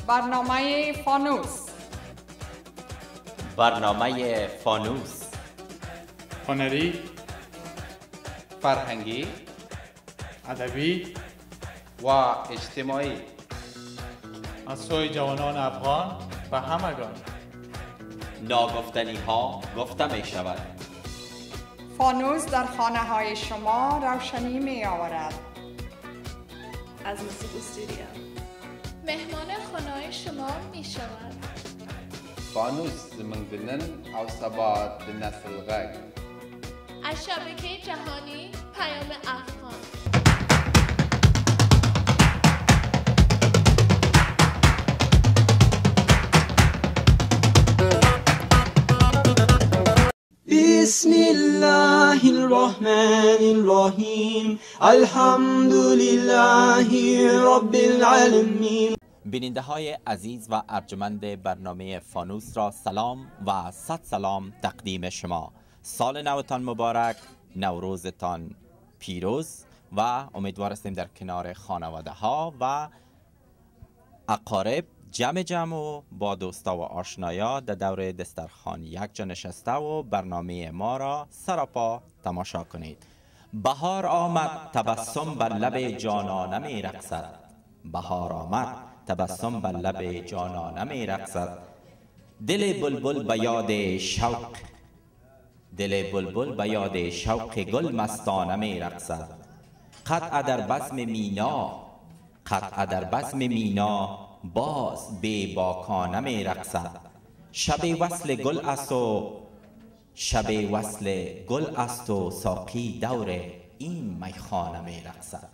برنامه فانوس. برنامه فانوس. هنری، فرهنگی، ادبی و اجتماعی از سوی جوانان افغان و همگان. ناگفتنی ها گفته می شود. فانوس در خانه های شما روشنی می آورد. از موسیقی استودیا مهمان خانه شما می شود. فانوس زمین دنن او ثبات نسل غگ از شبکه جهانی پیام افغان. بسم الله الرحمن الرحیم الحمد لله رب العالمین. بیننده های عزیز و ارجمند برنامه فانوس را سلام و صد سلام تقدیم شما. سال نوتان مبارک، نوروزتان پیروز و امیدوار هستیم در کنار خانواده ها و اقارب جمع و با دوستا و آشنایا در دور دسترخوان یک جا نشسته و برنامه ما را سراپا تماشا کنید. بهار آمد تبسم بر لب جانانه می رقصد. بهار آمد تبسم بر لب جانانه می رقصد. دل بلبل به یاد شوق، دل بلبل به یاد شوق گل مستانه می رقصد. قطع در بزم مینا، قطع در بزم مینا باز بی باکانه می رقصد. شب وصل گل است و شب وصل گل است و ساقی دور این میخانه می رقصد.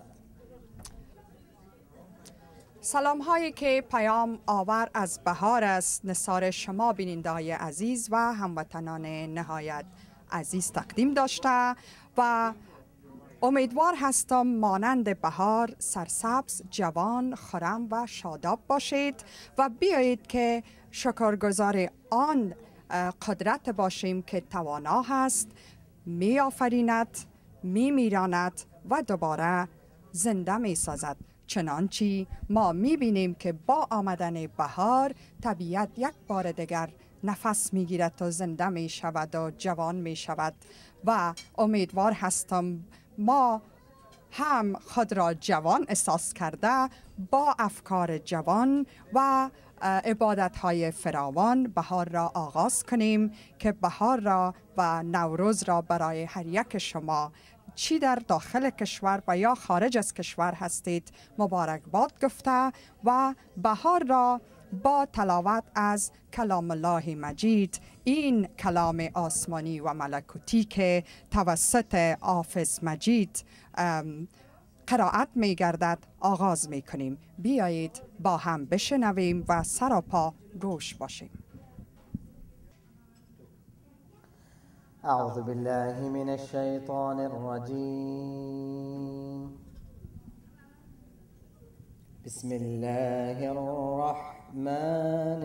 سلام هایی که پیام آور از بهار است نثار شما بیننده های عزیز و هموطنان نهایت عزیز تقدیم داشته و امیدوار هستم مانند بهار سرسبز، جوان، خرم و شاداب باشید و بیایید که شکرگزار آن قدرت باشیم که توانا هست، می آفریند، می میراند و دوباره زنده می سازد. چنانچه ما می بینیم که با آمدن بهار طبیعت یک بار دیگر نفس می گیرد و زنده می شود و جوان می شود و امیدوار هستم ما هم خود را جوان احساس کرده با افکار جوان و عبادت های فراوان بهار را آغاز کنیم که بهار را و نوروز را برای هر یک شما چی در داخل کشور و یا خارج از کشور هستید مبارکباد گفته و بهار را با تلاوت از کلام الله مجید، این کلام آسمانی و ملکوتی که توسط حافظ مجید قرائت می گردد آغاز می کنیم. بیایید با هم بشنویم و سراپا گوش باشیم. اعوذ بالله من الشیطان الرجیم. بسم الله الرحمن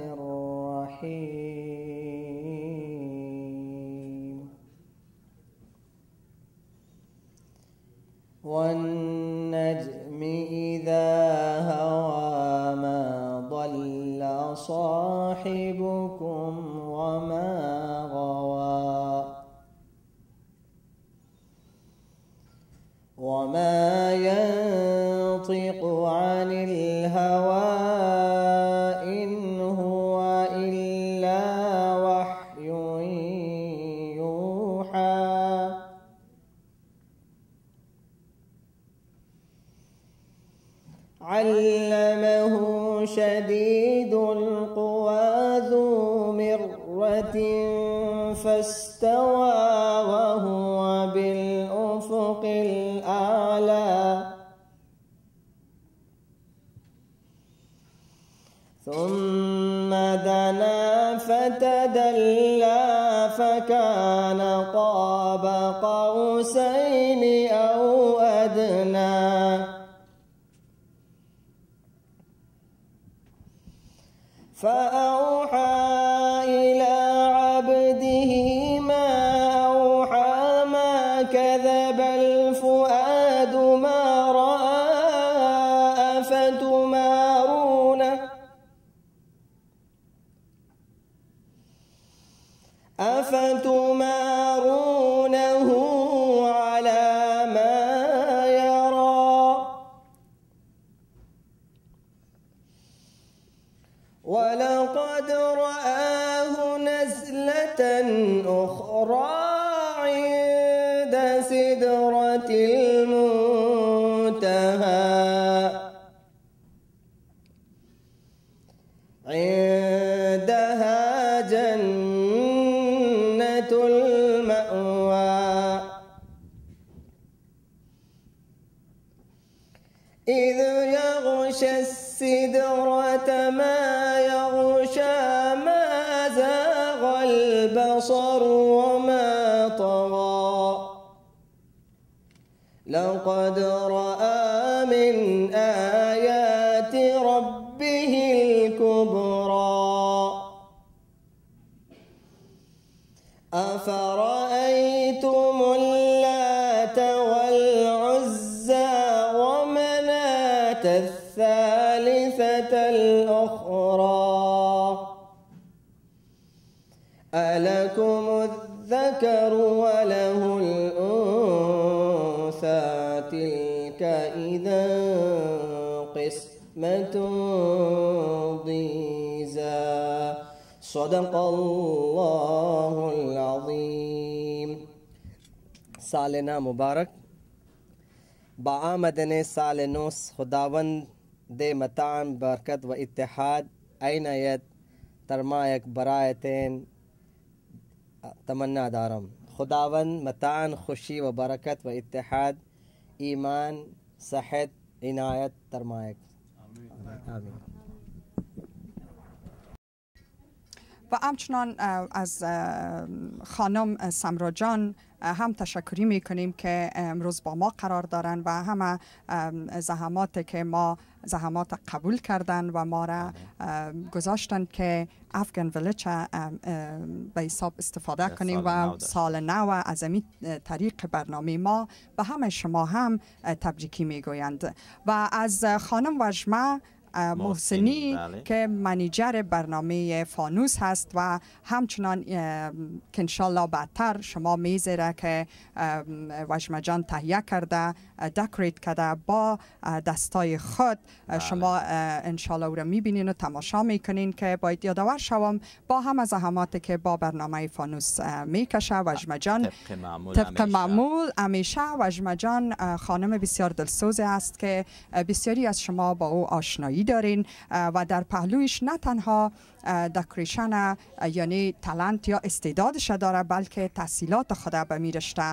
الرحیم. والنجم اذا هوى ما ضل صاحبكم وما غوى وما ينطق عن الهوى إن هو إلا وحي يوحى علمه شديد القوى ذو مرة فاستوى وهو بالأفق الأعلى ثم دنا فتدلى فكان قاب قوسين أو أدنى فأوحى إلى عبده ما أوحى ما كذب الفؤاد ما رأى أفتمارونه أفتمارونه على ما يرى ولقد رآه نزلة أخرى عند سدرة المنتهى عندها جنة المأوى إذ يغشى السدرة ما يغشى ما زاغ البصر وما طغى لقد رأى من آيات ربه الكبرى أفرأيتم اللات والعزى ومناة الثالثة الأخرى ألكم الذكر وله الأنثى تلك إذا قسمة ضيزى صدق الله العظیم. سال نو مبارک. با آمدن سال نو خداوند ده متاع برکت و اتحاد عنایت ترمایک برایتین تمنا دارم. خداوند متاع خوشی و برکت و اتحاد ایمان صحت عنایت ترمایک. آمین. و همچنان از خانم سمرا جان هم تشکری میکنیم که امروز با ما قرار دارن و همه زحمات که ما زحمات قبول کردن و ما را گذاشتن که افغان ویلیج به حساب استفاده کنیم و سال نو از این طریق برنامه ما به همه شما هم تبریکی میگویند. و از خانم وجمه محسنی که منیجر برنامه فانوس هست و همچنان که انشالله بعدتر شما میزه را که وجمه جان تهیه کرده دکوریت کرده با دستای خود شما انشالله او را میبینین و تماشا میکنین که باید یادآور شوم با همه زحماتی که با برنامه فانوس میکشه وجمه جان طبق معمول همیشه وجمه جان خانم بسیار دلسوز است که بسیاری از شما با او آشنایی دارین و در پهلویش نه تنها دکوریشن یعنی تالنت یا استعدادش داره بلکه تحصیلات خود به می رشته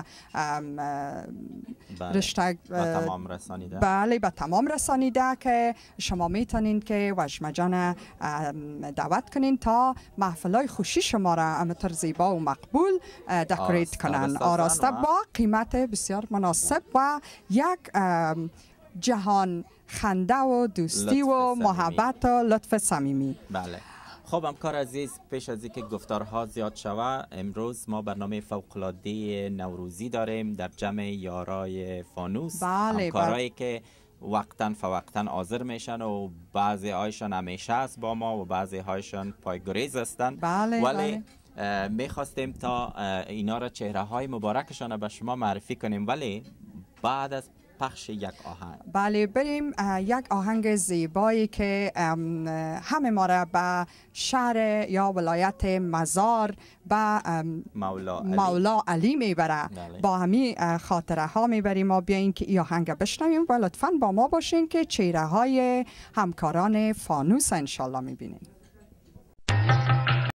به تمام رسانیده که شما میتونین که وجمه جان دعوت کنین تا محفلای خوشی شما را همطور زیبا و مقبول دکوریت کنن آراسته با قیمت بسیار مناسب و یک جهان خنده و دوستی و محبت و لطف صمیمی. بله. خب همکار عزیز، پیش از اینکه گفتارها زیاد شود امروز ما برنامه فوق‌العاده نوروزی داریم در جمع یارای فانوس. همکارایی که وقتاً فوقتاً حاضر میشن و بعضی هایشان همیشه است با ما و بعضی هایشان پایگریز هستند. ولی میخواستیم تا اینا را چهره های مبارکشان به شما معرفی کنیم ولی بعد از پخش یک آهنگ. بله بریم یک آهنگ زیبایی که همه ما را به شهر یا ولایت مزار به مولا علی میبره. با همین خاطره ها میبریم و بیاین که این آهنگ بشنویم و لطفاً با ما باشین که چهره های همکاران فانوس انشالله میبینیم.